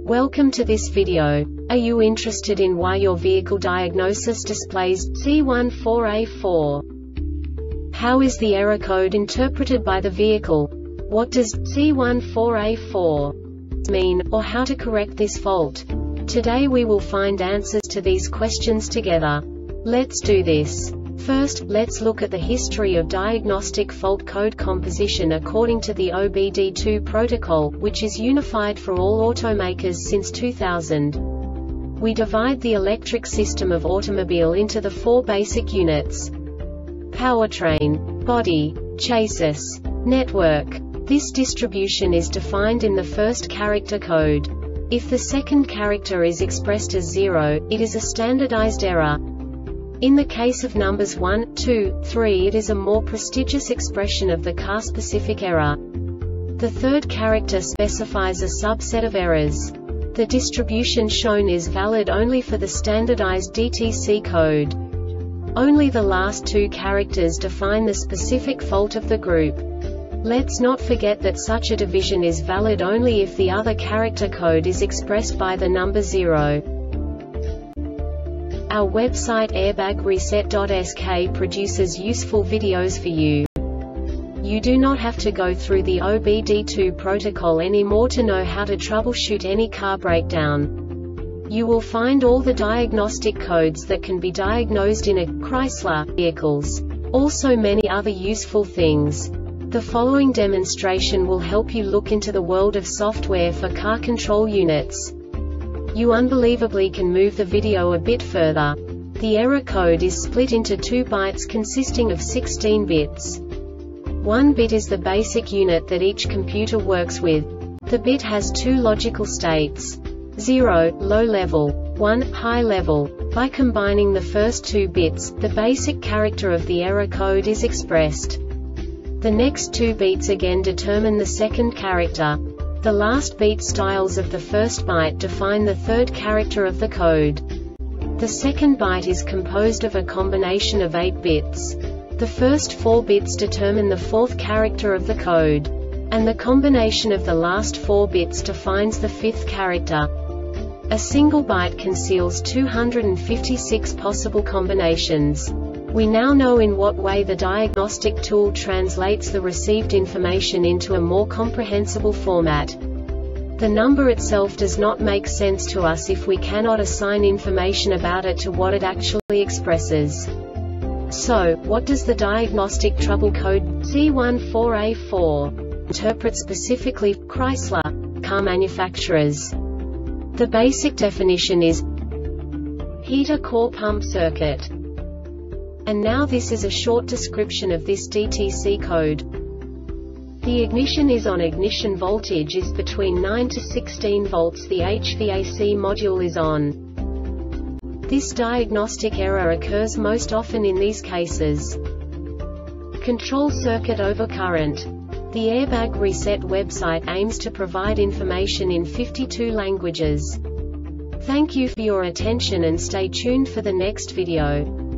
Welcome to this video. Are you interested in why your vehicle diagnosis displays C14A4? How is the error code interpreted by the vehicle? What does C14A4 mean, or how to correct this fault? Today we will find answers to these questions together. Let's do this. First, let's look at the history of diagnostic fault code composition according to the OBD2 protocol, which is unified for all automakers since 2000. We divide the electric system of automobile into the four basic units: powertrain, body, chassis, network. This distribution is defined in the first character code. If the second character is expressed as 0, it is a standardized error. In the case of numbers 1, 2, 3, it is a more prestigious expression of the car-specific error. The third character specifies a subset of errors. The distribution shown is valid only for the standardized DTC code. Only the last two characters define the specific fault of the group. Let's not forget that such a division is valid only if the other character code is expressed by the number 0. Our website airbagreset.sk produces useful videos for you. You do not have to go through the OBD2 protocol anymore to know how to troubleshoot any car breakdown. You will find all the diagnostic codes that can be diagnosed in a Chrysler vehicles. Also many other useful things. The following demonstration will help you look into the world of software for car control units. You unbelievably can move the video a bit further. The error code is split into 2 bytes consisting of 16 bits. 1 bit is the basic unit that each computer works with. The bit has 2 logical states: 0, low level, 1, high level. By combining the first 2 bits, the basic character of the error code is expressed. The next 2 beats again determine the second character. The last beat styles of the first byte define the third character of the code. The second byte is composed of a combination of 8 bits. The first 4 bits determine the fourth character of the code. And the combination of the last 4 bits defines the fifth character. A single byte conceals 256 possible combinations. We now know in what way the diagnostic tool translates the received information into a more comprehensible format. The number itself does not make sense to us if we cannot assign information about it to what it actually expresses. So, what does the diagnostic trouble code C14A4 interpret specifically for Chrysler car manufacturers? The basic definition is heater core pump circuit. And now this is a short description of this DTC code. The ignition is on. Ignition voltage is between 9 to 16 volts. The HVAC module is on. This diagnostic error occurs most often in these cases: control circuit overcurrent. The Airbag Reset website aims to provide information in 52 languages. Thank you for your attention and stay tuned for the next video.